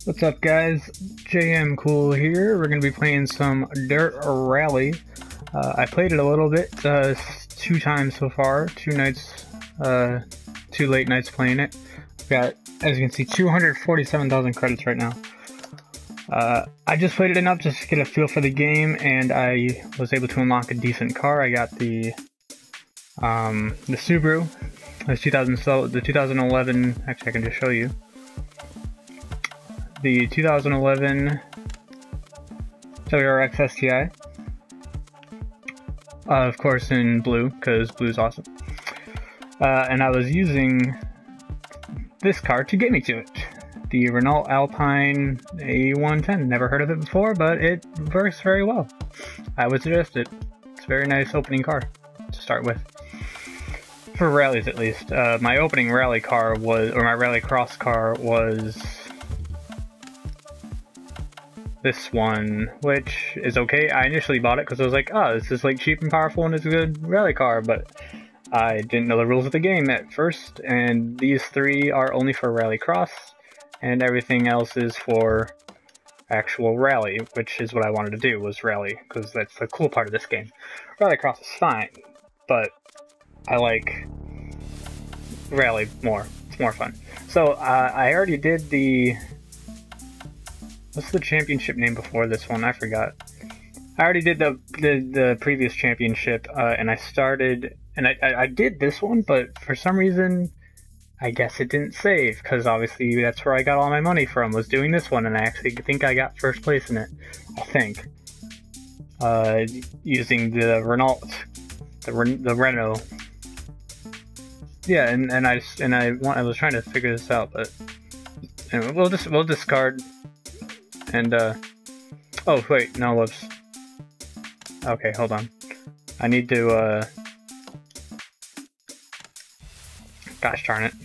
What's up, guys? JM Cool here. We're going to be playing some Dirt Rally. I played it a little bit, 2 times so far, 2 nights, 2 late nights playing it. I've got, as you can see, 247,000 credits right now. I just played it enough just to get a feel for the game, and I was able to unlock a decent car. I got the Subaru, the 2011, actually I can just show you. The 2011 WRX STI, of course in blue, because blue's awesome. And I was using this car to get me to it. The Renault Alpine A110. Never heard of it before, but it works very well. I would suggest it. It's a very nice opening car to start with. For rallies, at least. My opening rally car was, or my rallycross car was this one, which is okay. I initially bought it because I was like, oh, this is like cheap and powerful and it's a good rally car, but I didn't know the rules of the game at first, and these 3 are only for rallycross, and everything else is for actual rally, which is what I wanted to do, was rally, because that's the cool part of this game. Rallycross is fine, but I like rally more. It's more fun. So I already did the... What's the championship name before this one? I forgot. I already did the previous championship, and I started, and I did this one, but for some reason, I guess it didn't save, because obviously that's where I got all my money from, was doing this one, and I actually think I got first place in it. I think. Using the Renault, the Renault. Yeah, and I was trying to figure this out, but anyway, we'll discard. And, oh, wait, no, whoops. Okay, hold on. I need to, gosh darn it.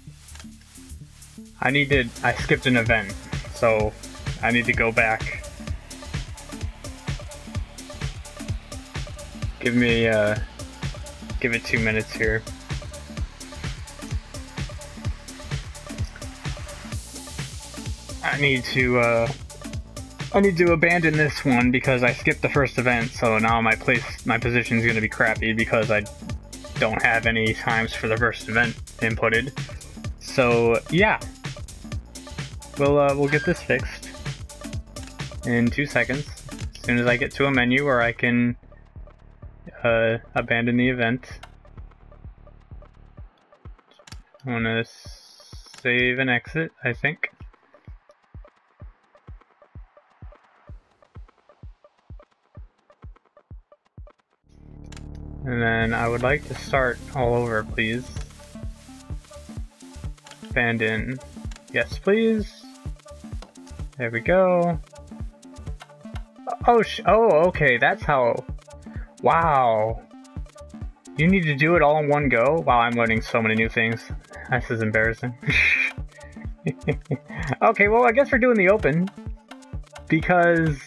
I skipped an event, so I need to go back. Give it 2 minutes here. I need to abandon this one because I skipped the first event, so now my position is going to be crappy because I don't have any times for the first event inputted. So yeah, we'll get this fixed in 2 seconds. As soon as I get to a menu where I can abandon the event. I want to save and exit, I think. And then I would like to start all over, please. Abandon. Yes, please. There we go. Oh, okay, that's how... Wow. You need to do it all in one go? Wow, I'm learning so many new things. This is embarrassing. Okay, well, I guess we're doing the open. Because...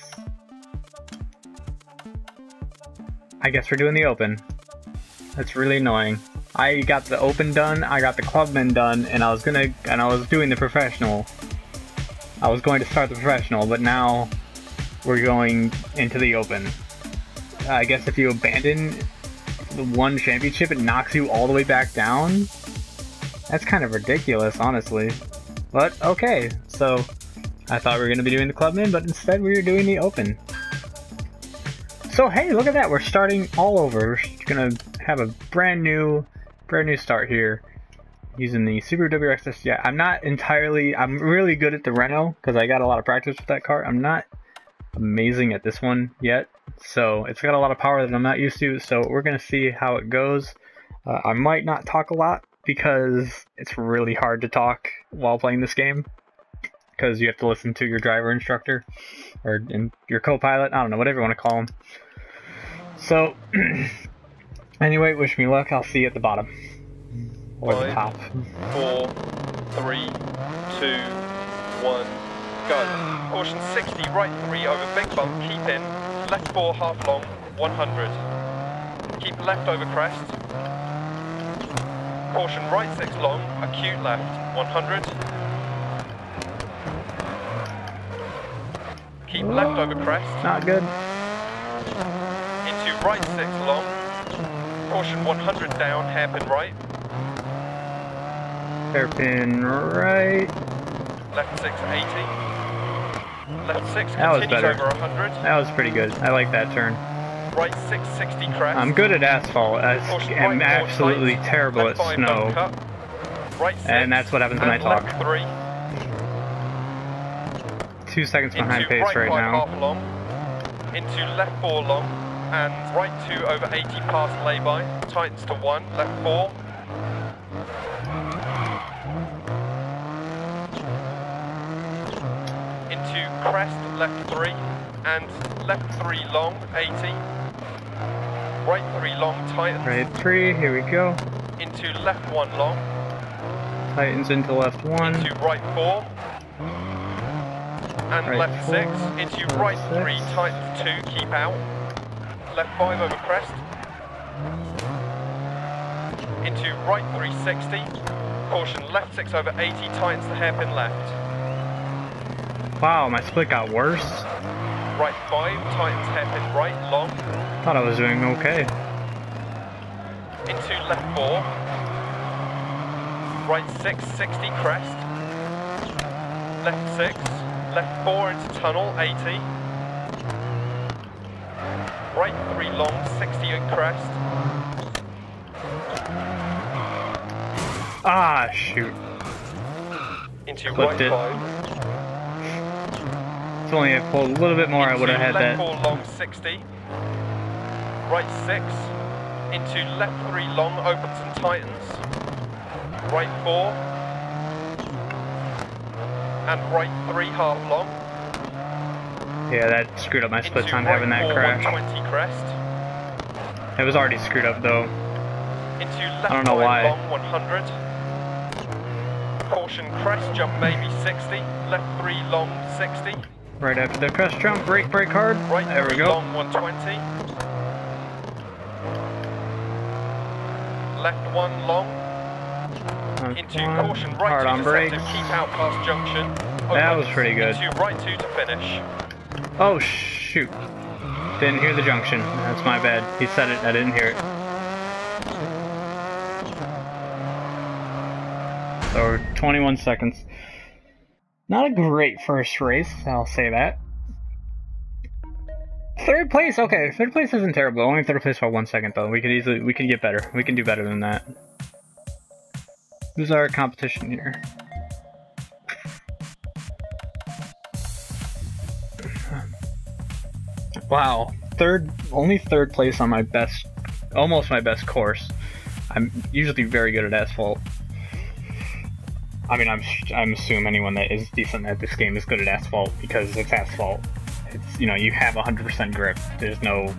I guess we're doing the open. That's really annoying. I got the open done, I got the clubman done, and I was doing the professional. I was going to start the professional, but now we're going into the open. I guess if you abandon the one championship, it knocks you all the way back down. That's kind of ridiculous, honestly. But okay, so I thought we were going to be doing the clubman, but instead we were doing the open. So hey, look at that, we're starting all over. We're gonna have a brand new start here using the Subaru WRX STI. I'm really good at the Renault because I got a lot of practice with that car. I'm not amazing at this one yet, so it's got a lot of power that I'm not used to, so we're gonna see how it goes. I might not talk a lot because it's really hard to talk while playing this game, because you have to listen to your driver instructor or your co-pilot, I don't know, whatever you want to call him. So, anyway, wish me luck. I'll see you at the bottom. Or the top. 4, 3, 2, 1, go. Caution 60, right 3 over big bump, keep in. Left 4, half long, 100. Keep left over crest. Caution right 6 long, acute left, 100. Keep left over crest. Not good. Into right 6 long. Caution 100 down, hairpin right. Hairpin right. Left 6 80. Left 6 That was continues better. over 100. That was pretty good. I like that turn. Right 6 60 crest. I'm good at asphalt. I am absolutely terrible at left 5 snow. cut. Right 6, And that's what happens when I talk. Left 3. 2 seconds behind Into pace right five now. half long. Into left 4 long. And right 2 over 80 past lay-by. Tightens to 1. Left 4. Into crest, left 3. And left 3 long, 80. Right 3 long, tightens. Right 3, here we go. Into left 1 long. Tightens into left 1. Into right 4. And Right left 4, 6. Into left right 3, 6. tightens 2, keep out. Left 5 over crest. Into right 360. Caution left 6 over 80, tightens the hairpin left. Wow, my split got worse. Right 5, tightens hairpin right, long. Thought I was doing okay. Into left 4. Right 6, 60 crest. Left 6. Left 4 into tunnel, 80. Right 3 long, 60 at crest. Ah, shoot. Into Clipped right it. 5. If only I pulled a little bit more, I would have had left that. 4 long, 60. Right 6. Into left 3 long, opens and tightens. Right 4. And right 3 half long. Yeah, that screwed up my split Into time right having that 4, crash. 120 crest. It was already screwed up though. Into left I don't know 5 why. long, 100. Caution crest jump maybe 60. Left 3 long, 60. Right after the crest jump, brake hard. Right There we 3 go. long, 120. Left 1 long. That's Into one. caution right Hard 2 on brakes. deceptive, keep out past junction. That Opens was pretty good. Into right 2 to finish. Oh shoot. Didn't hear the junction. That's my bad. He said it, I didn't hear it. So 21 seconds. Not a great first race, I'll say that. Third place, okay, third place isn't terrible. Only third place by 1 second though. We could get better. We can do better than that. Who's our competition here? Wow, only third place on my best, almost my best course. I'm usually very good at asphalt. I mean, I'm assuming anyone that is decent at this game is good at asphalt because it's asphalt. It's, you know, you have 100% grip. There's no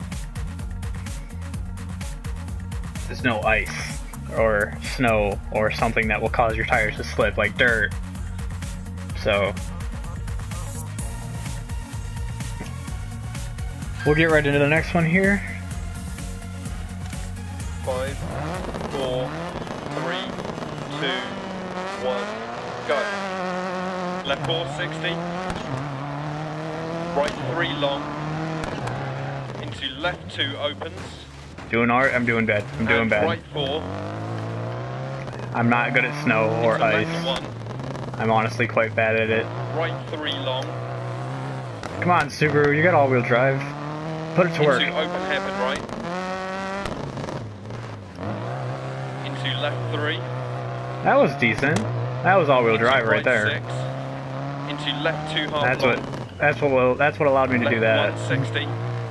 ice or snow or something that will cause your tires to slip like dirt. So we'll get right into the next one here. 5, 4, 3, 2, 1, go. Left 4, 60. Right 3 long. Into left 2 opens. Doing art, I'm doing bad. I'm doing and bad. Right 4. I'm not good at snow or into ice. left 1. I'm honestly quite bad at it. Right 3 long. Come on, Subaru, you got all-wheel drive. Put it to work. Into open hairpin right. Into left 3. That was decent. That was all-wheel Into drive right there. 6. Into left 2 half That's long. what allowed me to do that. 160.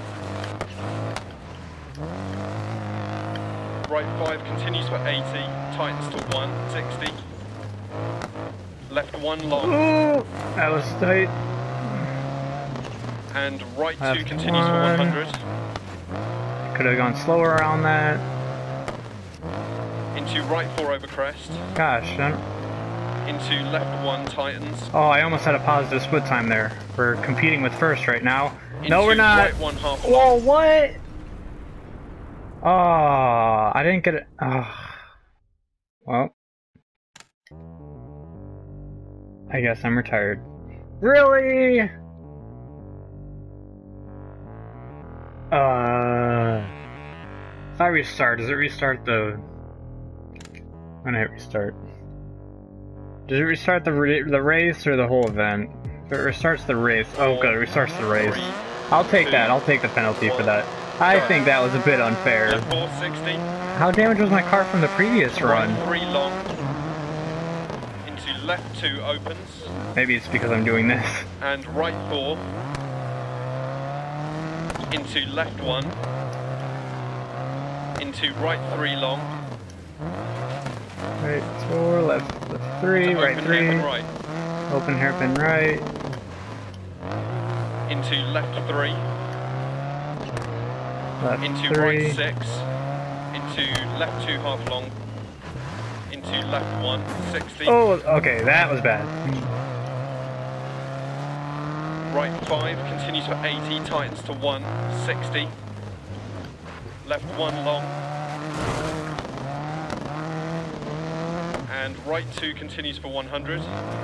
Right 5 continues for 80, tightens to 160. Left 1 long. Ooh, that was tight. And right 2 Left continues for 100. Could have gone slower around that. Into right 4 over crest. Gosh, Into left 1 tightens. oh, I almost had a positive split time there. We're competing with first right now. Into No, we're not. Right 1 half long. Whoa, what? Oh, I didn't get it. Oh. Well, I guess I'm retired. Really? If I restart, does it restart the... When I hit restart. Does it restart the race or the whole event? If it restarts the race... Oh good, it restarts the race. I'll take that, I'll take the penalty for that. I think that was a bit unfair. Left 460. How damaged was my car from the previous run? Right 3 long. Into left 2 opens. Maybe it's because I'm doing this. And right 4. Into left 1. Into right 3 long. Right 4, left 3, right 3. Hairpin right. Open hairpin right. Into left 3. Left Into 3. right 6. Into left 2 half long. Into left 1, 60. Oh, okay, that was bad. Right 5 continues for 80, tightens to 1, 60. Left 1 long. And right 2 continues for 100.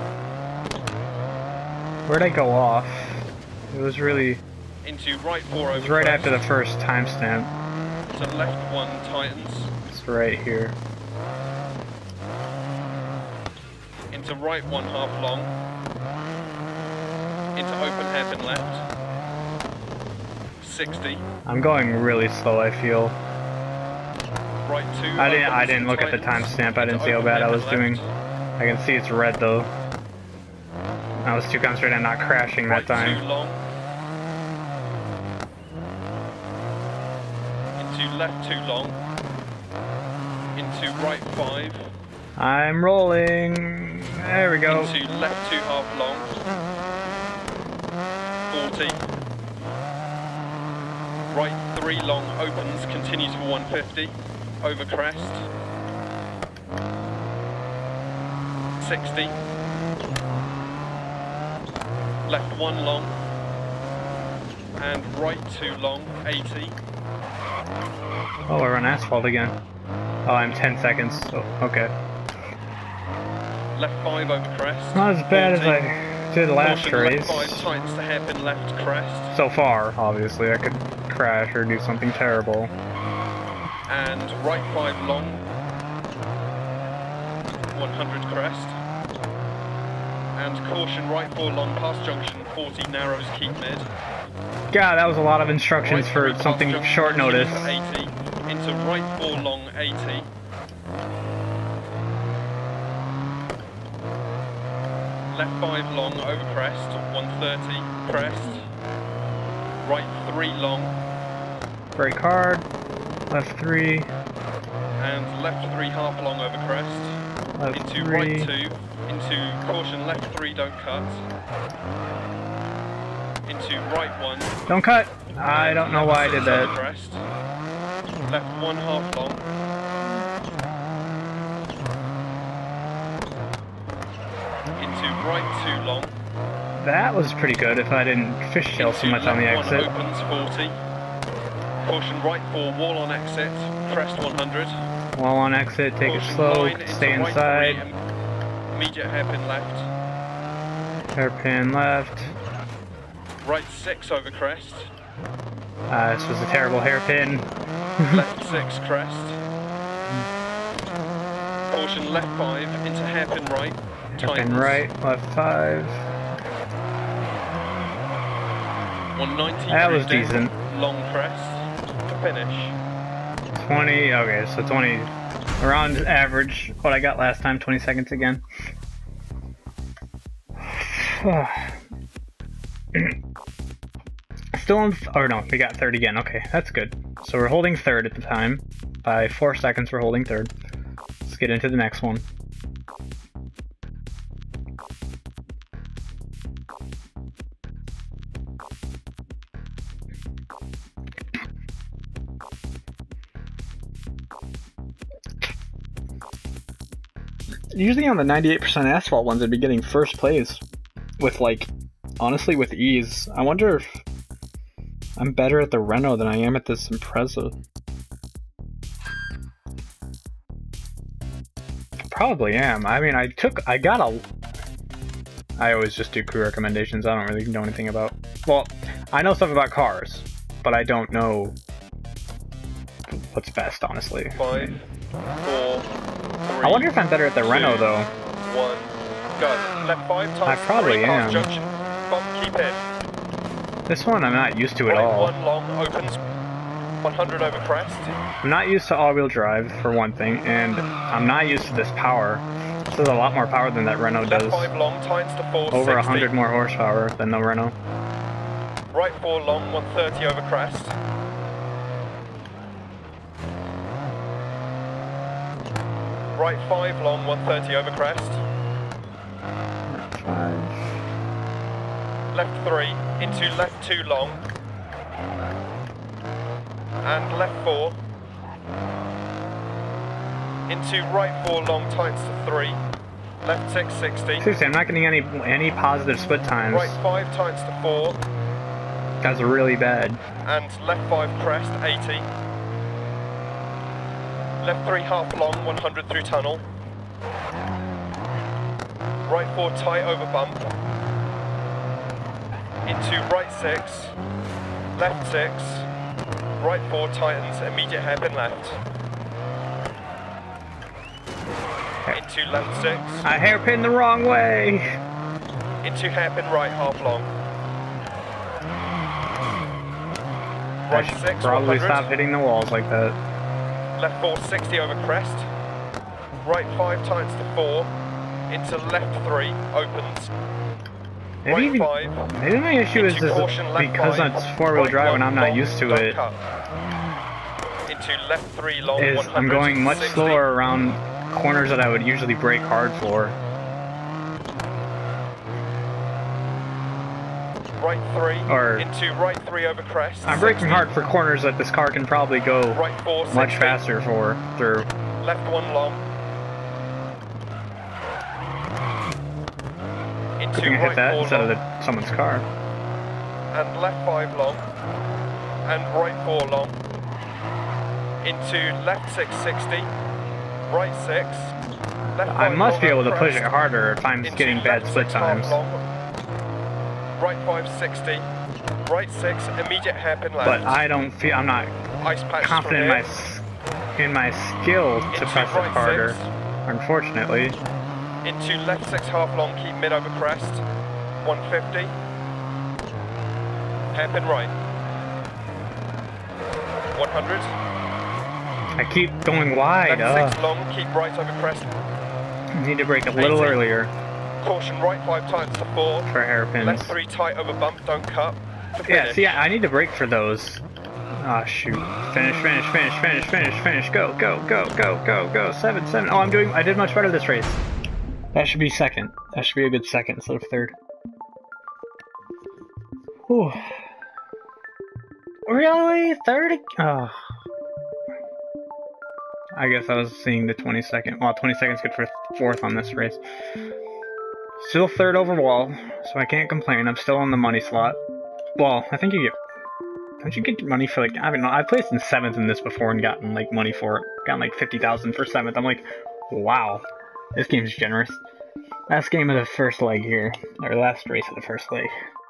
Where'd I go off? It was really... Into right 4 over. It was right after the first timestamp. To left 1 tightens. It's right here. Into right 1 half long. Into open hairpin left. 60. I'm going really slow, I feel. Right 2. I didn't look at the timestamp. I didn't see how bad I was doing. I can see it's red though. I was too concentrated on not crashing that time. 2 long. Into left 2 long. Into right 5. I'm rolling. There we go. Into left 2 half long. 40. Right 3 long opens, continues for 150. Over crest. 60. Left 1 long. And right 2 long, 80. Oh, we're on asphalt again. Oh, I'm 10 seconds. Oh, okay. Left 5 over crest. Not as bad 40. as I did last Caution, race. left 5 tightens to hairpin left crest. So far, obviously. I could crash or do something terrible. And right 5 long. 100 crest. And caution, right 4 long past junction, 40 narrows, keep mid. God, that was a lot of instructions Right for 3 something past short junction, notice. 80. Into right 4 long, 80. Left 5 long over crest, 130 crest. Right 3 long. Brake hard. Left 3. And left 3 half long over crest. Left Into 3. right 2. Into caution, left 3 don't cut. Into right 1. Don't cut! I don't know why I did that. Crest. Left 1 half long. Into right 2 long. That was pretty good if I didn't fishtail so much on the Left 1 exit. opens, 40. Caution, right 4, wall on exit. Crest 100. While on exit, take it Caution, slow, line stay into inside. Right 3, immediate hairpin left. Hairpin left. Right 6 over crest. This was a terrible hairpin. Left 6 crest. Caution, left 5 into hairpin right. Hairpin Tightens. right, left 5. 190. That was cruised in. decent. Long crest. To finish. 20, okay, so 20. Around average, what I got last time, 20 seconds again. Still on, or no, we got third again, okay, that's good. So we're holding third at the time. By 4 seconds we're holding third. Let's get into the next one. Usually on the 98% asphalt ones I'd be getting first place with like, honestly with ease. I wonder if I'm better at the Renault than I am at this Impreza. Probably am. I mean, I always just do crew recommendations. I don't really know anything about, well, I know stuff about cars. but I don't know what's best, honestly. 5, 4, 3, I wonder if I'm better at the Renault, though. 1, go. Left 5 times. I probably 3 past am. junction. Bump, keep in. This one I'm not used to at Right all. 1 long, opens. 100 over crest. I'm not used to all-wheel drive, for one thing, and I'm not used to this power. This is a lot more power than that Renault Left does. 5 long, times to 460. Over 100 more horsepower than the Renault. Right 4 long, 130 over crest. Right 5 long, 130 over crest. 5. Left 3, into left 2 long. And left 4. Into right 4 long, times to 3. Left 660. Seriously, I'm not getting any positive split times. Right 5 times to 4. That's really bad. And left 5 crest, 80. Left 3 half long, 100 through tunnel. Right 4 tight over bump. Into right 6. Left 6. Right 4 tightens, immediate hairpin left. Into left 6. I hairpin the wrong way! Into hairpin right half long. I Right should 6, probably 100. stop hitting the walls like that. Left 4, 60 over crest. Right 5 times to 4. Into left 3, opens. Maybe, Right 5. maybe my issue is caution, left because 5, it's four-wheel right drive and 1 I'm not long, used to don't it. cut. Into left 3 long, Is 100, I'm going much 60. slower around corners that I would usually brake hard for. Right 3, Or- into right 3 over crest. I'm braking 60. hard for corners that this car can probably go Right 4, 60. much faster through. Left 1 long. Into Good thing I right hit that 4 instead long. of someone's car. And left 5 long. And right 4 long. Into left 660. Right 6. Left 5 I must long be able over to push crest. it harder if I'm Into getting bad left split 6 half times. long. Right 5 60. Right 6 immediate hairpin left. But I don't feel I'm not Ice patch confident in my skill to Into press it right harder. 6. Unfortunately. Into left 6 half long, keep mid over crest. 150. Hairpin right. 100. I keep going wide. Left 6 long, keep right over crest. Need to brake a little 80. earlier Caution right 5 times to 4. for hairpins. Left 3 tight over bump, don't cut. To Yeah, finish. see, I need to brake for those. Ah, shoot. Finish, finish, finish, finish, finish, finish. Go, go, go, go, go, go. 7, 7. Oh, I did much better this race. That should be second. That should be a good second instead of third. Whew. Really? Third? Oh. I guess I was seeing the 20-second. Well, 20 seconds good for fourth on this race. Still third overall, so I can't complain. I'm still on the money slot. Well, I think you get... Don't you get money for, like... I don't know. I've placed in 7th in this before and gotten, like, money for it. Gotten, like, 50,000 for 7th. I'm like, wow. This game's generous. Last game of the first leg here. Or last race of the first leg.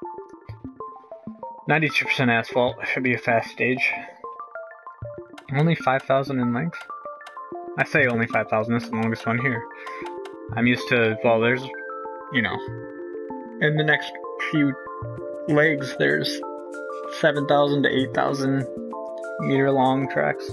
92% asphalt. Should be a fast stage. Only 5,000 in length? I say only 5,000. This is the longest one here. I'm used to... Well, there's... You know... In the next few legs, there's 7,000 to 8,000 meter long tracks.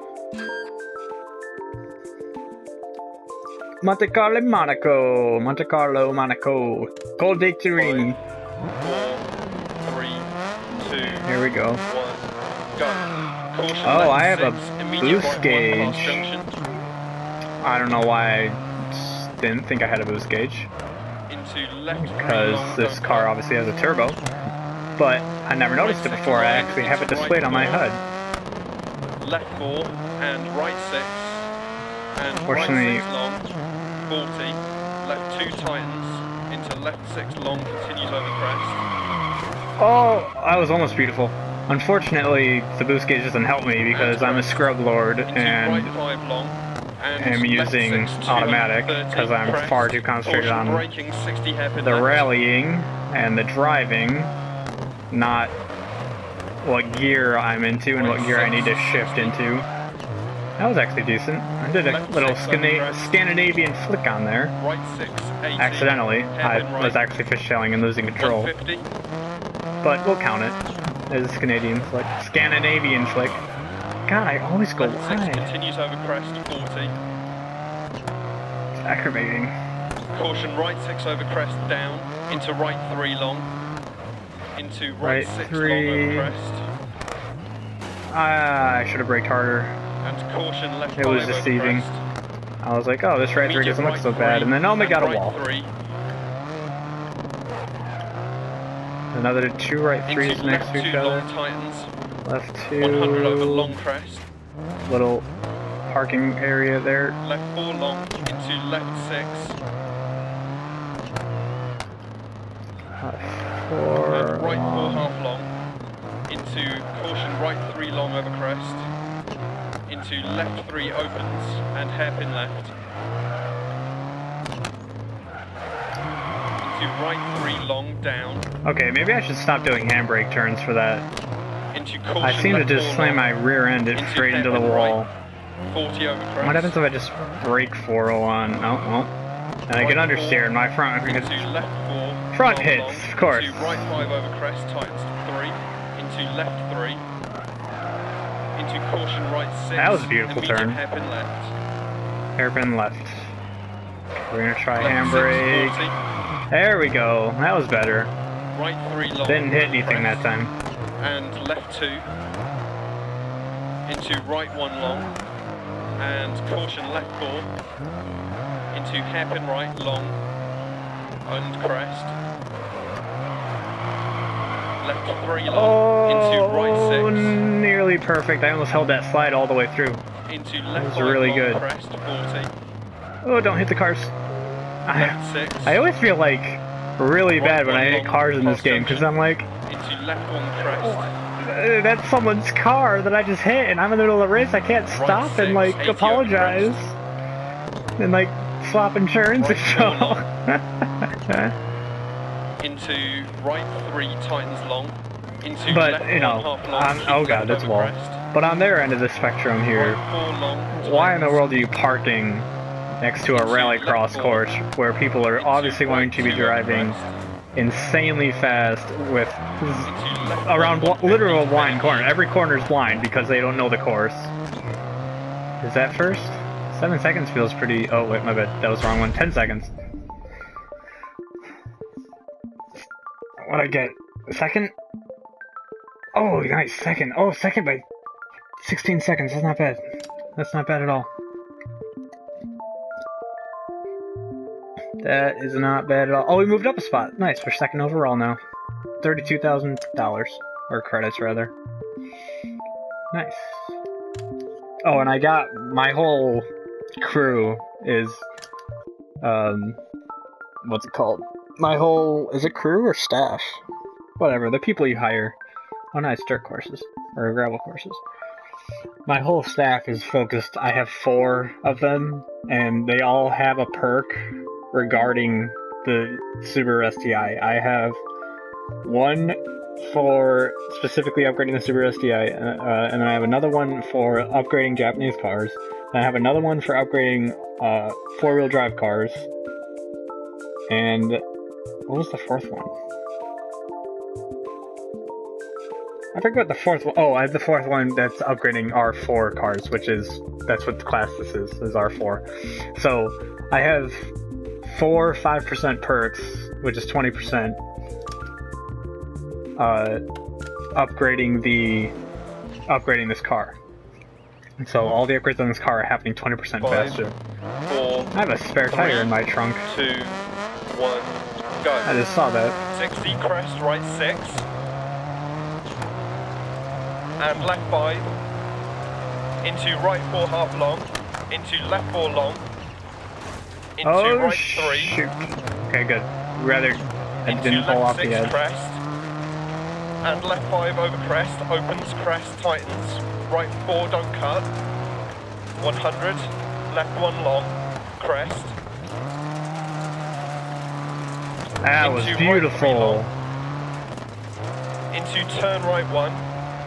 Monte Carlo, Monaco. Monte Carlo, Monaco. Col de Turin. 4, 3, 2, Here we go. 1, go. Caution Oh, left I have a 6, immediate boost right 1 gauge. past junction. I don't know why I didn't think I had a boost gauge. Into left 3 Because long, this don't car cut. obviously has a turbo. But I never noticed it before. I actually have it displayed on my HUD. Left 4 and right 6 and Fortunately- right 6 long 40, left 2 tightens into left 6 long, continues over crest. Oh, that was almost beautiful. Unfortunately, the boost gauge doesn't help me because I'm a scrub lord Into and right 5 long and am left using 6, automatic 230, because I'm crest. far too concentrated Caution on braking 60 hairpin the left. rallying and the driving, not what gear I'm into and what gear I need to shift into. That was actually decent. I did a little Scandinavian flick on there. Right 6, 80. Accidentally. I was actually fishtailing and losing control. 150. But we'll count it as a Scandinavian flick. Scandinavian flick. God, I always go Left 6 wide. continues over crest, 40. It's aggravating. Caution, right 6 over crest, down. Into right 3 long. Into right 6 3. long over crest. I should have braked harder. And caution, left 5 It was over deceiving. crest. I was like, oh, this right 3 doesn't look so Right bad. 3, And then, oh, they got a right wall. 3. Another 2 right 3s Into next left to each 2 long other. tightens. Left 2. 100 over long crest. Little parking area there. Left 4 long. Into left 6. And 4. right 4 half long. Into caution, right 3 long over crest. Into left 3 opens and hairpin left. Into right 3 long down. Okay, maybe I should stop doing handbrake turns for that. Into caution, I seem to left just 4 slam long. my rear end straight into the hairpin wall. Right, 40 over crest. What happens if I just brake 4 on? Oh, well. And I get Right understeer and my front Into left 4. front long, hits, long. of course. Into right 5 over crest, tightens to 3. Into left 3. Into caution, right 6. That was a beautiful and medium turn. hairpin left. Hairpin left. We're gonna try Left handbrake. 6, 40. There we go. That was better. Right 3 long. Didn't hit anything that crest. time. And left 2. Into right 1 long. And caution, left 4. Into hairpin right long. And crest. Left 3 long. Into right 6. Nearly perfect. I almost held that slide all the way through. Into That left was 5 really long, good. crest, 40. Oh, don't hit the cars. Left 6. I always feel like really Right bad when I 1 hit long, cars in this past game because junction. I'm like, Into left 1 crest. that's someone's car that I just hit and I'm in the middle of the race. I can't stop and 6, like 80 over apologize and like swap insurance. Right So Into right 3 tightens long. Into but left you know, 1 half long. keep oh god, left that's over wall. crest. But on their end of the spectrum here, Right 4 long. why in the tightens. world are you parking next to a rallycross course where people are Into obviously right going to be 2 over driving crest. insanely fast with Into left around 1, literal 150 blind to corner. Every corner is blind because they don't know the course. Is that first? 7 seconds feels pretty... Oh, wait, my bad. That was the wrong one. 10 seconds. What'd I get? Second? Oh, nice. Second. Oh, second by 16 seconds. That's not bad. That's not bad at all. That is not bad at all. Oh, we moved up a spot. Nice. We're second overall now. $32,000. Or credits, rather. Nice. Oh, and I got my whole crew is, what's it called? My whole, is it crew or staff? Whatever, the people you hire. Oh, nice, dirt courses. Or gravel courses. My whole staff is focused, I have 4 of them, and they all have a perk regarding the Subaru STI. I have one for specifically upgrading the Subaru STI, and then I have another one for upgrading Japanese cars, and I have another one for upgrading 4-wheel drive cars, and what was the 4th one? I forget what the 4th one. Oh, I have the 4th one that's upgrading R4 cars, which is, that's what the class this is R4. So, I have 4 5% perks, which is 20%, upgrading this car. And so all the upgrades on this car are happening 20% 5, faster. 4, I have a spare tire in my trunk. 2, 1, go. I just saw that. 60 crest, right 6. And left 5. Into right 4 half long. Into left 4 long. Into Oh, right 3. shoot. Okay, good. Rather, I Into didn't fall left off 6 the edge. crest. And left 5 over crest. Opens, crest, tightens. Right 4, don't cut. 100. Left 1 long. Crest. That was Into right 3 beautiful. long. Into turn right 1.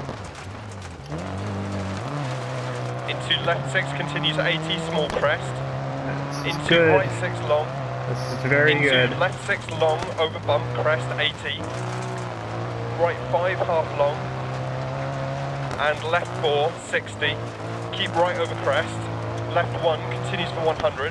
into left 6, continues 80, small crest. This is Into good. right 6 long. This is very into good. left 6 long, over bump, crest 80. Right 5 half long. And left 4, 60. Keep right over crest. Left 1, continues for 100.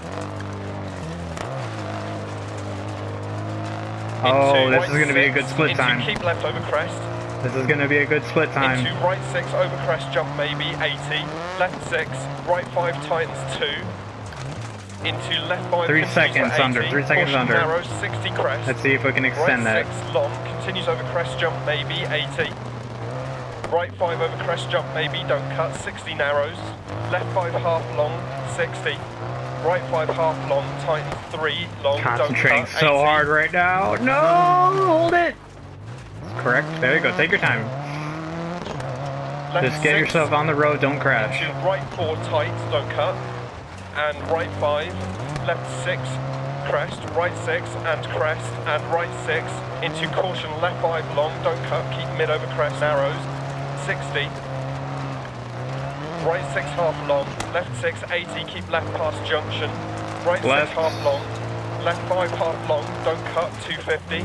Oh, this right is going to be a 6, good split into time. keep left over crest. This is going to be a good split time. Into right 6 over crest, jump maybe 80. Left 6, right 5 tightens 2. Into left 5. 3 seconds 80. under. 3 seconds Caution under. Narrows 60 crest. Let's see if we can extend right that. 6 long, continues over crest, jump maybe 80. Right 5 over crest, jump maybe, don't cut, 60 narrows. Left 5 half long, 60. Right 5 half long, tightens 3 long, Concentrating don't cut, so 80. hard right now. No, hold it. Correct. There you go. Take your time. Left Just get 6, yourself on the road. Don't crash. into right 4 tight, don't cut. And right 5, left 6, crest, right 6 and crest, and right 6, into caution, left 5 long, don't cut, keep mid over crest, narrows, 60. Right 6 half long, left 6, 80, keep left past junction. Right Left. 6 half long, left 5 half long, don't cut, 250.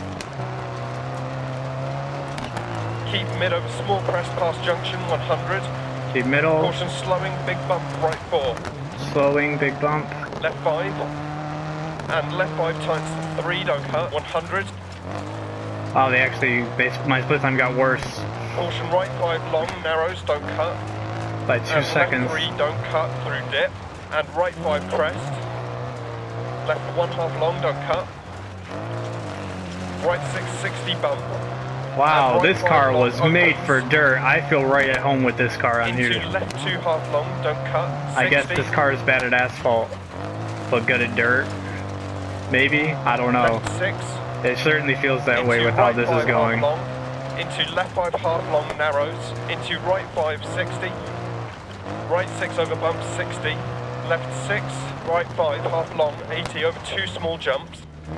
Keep mid over small crest past junction, 100. Keep middle. Caution slowing, big bump, right 4. Slowing, big bump. Left 5. And left 5 times 3, don't cut, 100. Oh, they actually, my split time got worse Caution right 5 long, narrows, don't cut. by 2 And seconds. left 3, don't cut, through dip. And right 5 crest. Left 1 half long, don't cut. Right 6, 60 bump. Wow, and right this car 5 long, was made opens. for dirt. I feel right at home with this car on Into here. left 2 half long, don't cut, 60. I guess this car is bad at asphalt, but good at dirt. Maybe? I don't know. Left 6. It certainly feels that way Into with how right this 5 is going. half long. Into left 5 half long, narrows. Into right 5, 60. Right 6 over bump, 60. Left 6, right 5 half long, 80 over 2 small jumps.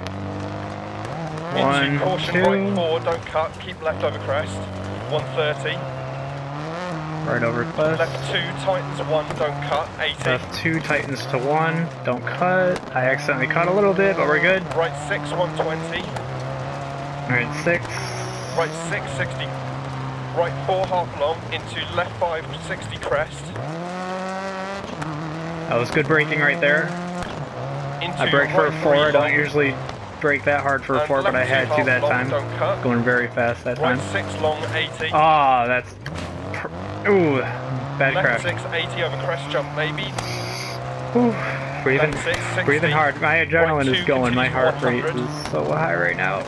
1, Into caution 2. right 4, don't cut, keep left over crest. 130. Right over cliff. Left 2, tightens 1, don't cut, 80. Left 2 tightens to 1. Don't cut. I accidentally cut a little bit, but we're good. Right 6, 120. Alright, 6. Right 6, 60. Right 4 half long, into left 5, 60 crest. That was good braking right there. Into I brake for a right 4. I 3 don't long, usually brake that hard for a and 4, but I left had 2 to that half long, time. don't cut. Going very fast that time. Right 6 long, 80. Ah, that's... Ooh, bad Left crash. 6, 80 over crest jump maybe. Ooh, breathing, Left 6, 60. breathing hard. My adrenaline Right is 2, going. My continues heart rate 100. is so high right now.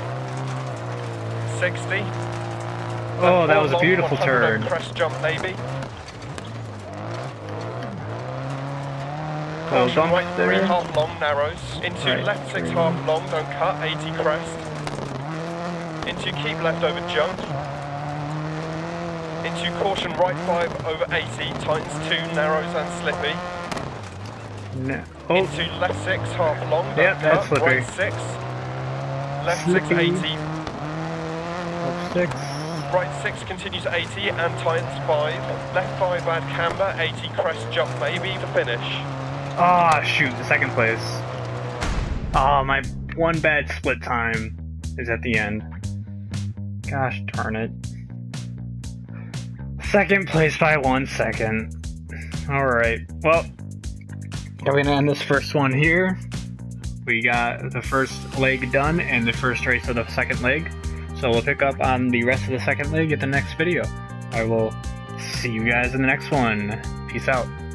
60. Oh, Left that 4 was a long, beautiful 100 over turn. crest jump maybe. Little Caution bump right 3 there. half long narrows. Into Right left 6 3. half long, don't cut, 80 crest. Into keep left over jump. Into caution right 5 over 80, tightens 2, narrows and slippy. No. Oh, Into left 6 half long, don't Yep, that's cut, slippy. right 6. Left Slippy. 6, 80. up 6. Right 6 continues 80 and tightens 5. Left 5 add camber, 80 crest jump maybe for finish. Ah, shoot, second place. Ah, my one bad split time is at the end. Gosh darn it. Second place by 1 second. Alright, well, we're gonna end this first one here. We got the first leg done and the first race of the second leg. So we'll pick up on the rest of the second leg at the next video. I will see you guys in the next one. Peace out.